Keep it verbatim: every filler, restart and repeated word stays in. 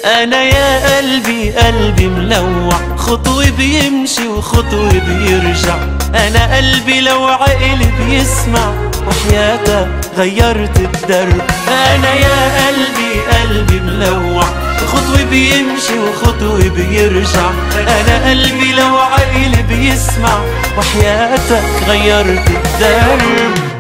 انا يا قلبي قلبي ملوع، خطوي بيمشي وخطوي بيرجع. انا قلبي لو عقل بيسمع وحياتك غيرت الدرب. انا يا قلبي قلبي ملوع، خطوي بيمشي وخطوي بيرجع. انا قلبي لو عقل بيسمع وحياتك غيرت الدرب.